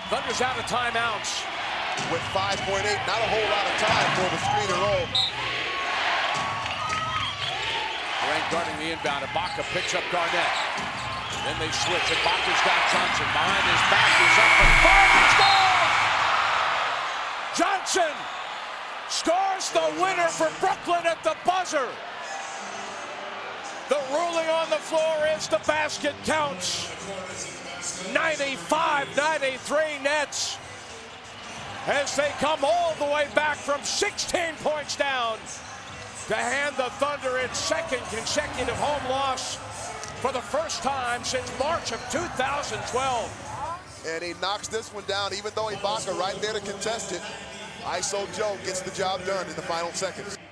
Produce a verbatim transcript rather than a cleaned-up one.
Thunder's out of timeouts. With five point eight, not a whole lot of time for the screen and roll. Durant guarding the inbound. Ibaka picks up Garnett. Then they switch. Ibaka's got Johnson behind his back. He's up and fired. He's gone! Johnson scores the winner for Brooklyn at the buzzer. The ruling on the floor is the basket counts. ninety-five ninety-three Nets as they come all the way back from sixteen points down to hand the Thunder its second consecutive home loss for the first time since March of two thousand twelve. And he knocks this one down, even though Ibaka right there to contest it. I S O Joe gets the job done in the final seconds.